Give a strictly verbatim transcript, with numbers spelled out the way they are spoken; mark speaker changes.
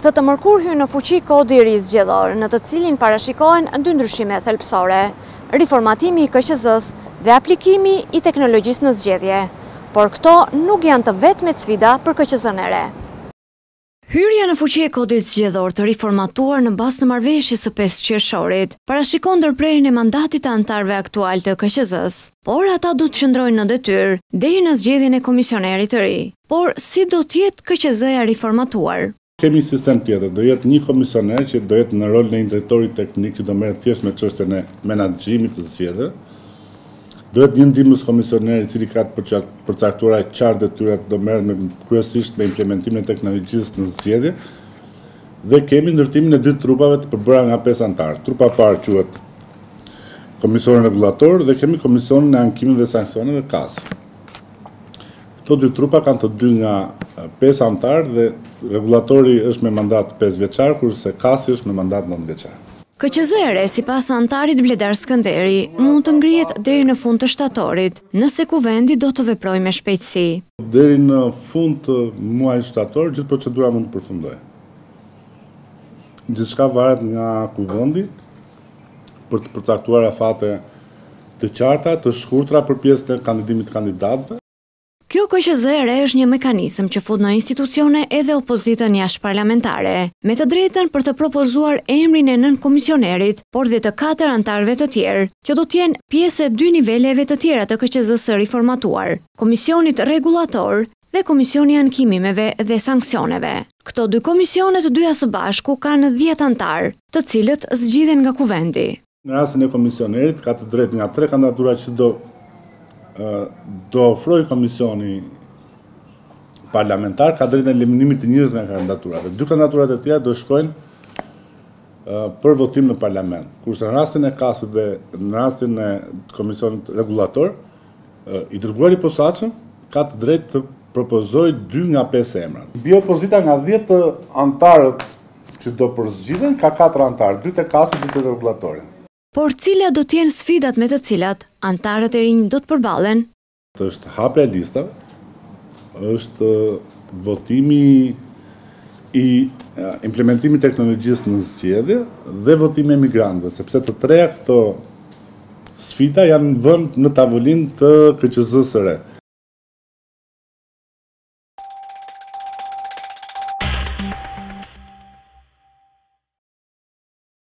Speaker 1: Këtë të mërkur hyn në fuqi kodi i ri zgjedhor, në të cilin parashikohen dy ndryshime thelbësore: riformatimi i K Q Z-s dhe aplikimi i teknologjisë në zgjedhje. Por këto nuk janë të vetmet sfida për K Q Z-n e re. Hyrja në fuqi e kodit zgjedhor të riformatuar në bazë të marrëveshjes së pesë qershorit parashikon ndërprerjen e mandatit të anëtarëve aktual të K Q Z-s, por ata do të qëndrojnë në detyrë deri në zgjedhjen e komisionerit të ri. Por si do të jetë K Q Z-ja riformatuar?
Speaker 2: Kemi sistem tjetër, do jetë një komisioner që do jetë në rolin e një drejtori teknik që do merret thjesht me çështjen e menaxhimit të zgjedhjeve. Do jetë një ndihmës komisioner i cili ka të përcaktuara qartë detyrat, do merret me kryesisht me implementimin e teknologjisë në zgjedhje. Dhe kemi ndërtimin e dy trupave të përbëra nga pesë anëtarë. Trupa parë quhet Komisioni Rregullator dhe kemi Komisionin e Ankimit dhe Sanksioneve K A S. Këto dy trupa kanë të dy nga pesë anëtarë dhe rregullatori është me mandat pesë vjeçar, kurse K A S-i është me mandat nëntë vjeçar.
Speaker 1: K Q Z-ja e re, sipas anëtarit Bledar Skënderi, mund të ngrihet deri në fund të shtatorit, nëse kuvendi do të veprojë me shpejtësi.
Speaker 2: Deri në fund të muajit shtator, gjithë procedura mund të përfundojë. Gjithçka varet nga kuvendi për të përcaktuar afate të qarta, të shkurtra për pjesën e kandidimit të kandidatëve.
Speaker 1: Kjo K Q Z e re është një mekanizëm që fut në institucione edhe opozitën jashtëparlamentare, me të drejtën për të propozuar emrin e nën komisionerit, por dhe të katër anëtarëve të tjerë, që do të jenë pjesë e dy niveleve të tjera të K Q Z-së riformatuar, Komisionit Rregullator dhe Komisioni i Ankimeve dhe Sanksioneve. Këto dy komisione të dyja së bashku kanë dhjetë anëtarë, të cilët zgjidhen nga kuvendi.
Speaker 2: Në rastin e komisionerit ka të drejtë nga tre kandidatura që do do ofroj komisioni parlamentar, ka drejtën e eliminimit të njëzë nga kandidaturave. Dy kandidaturat e tjera do shkojnë për votim në parlament. Kurse në rastin e K A S-it dhe në rastin e Komisionit Rregullator, i dërguari i posaçëm ka të drejtë të propozojë dy nga pesë emra. Bie opozita nga dhjetë anëtarët që do përzgjidhen, ka katër anëtarë, dy të K A S-it, dy të Rregullatorit.
Speaker 1: Por cilat do të jenë sfidat me të cilat anëtarët e rinj do të përballen?
Speaker 2: Është hapja e listave, është votimi i implementimit të teknologjisë në zgjedhje dhe votimi i emigrantëve, sepse të treja këto sfida janë vënë në tavolinë të K Q Z-së së re.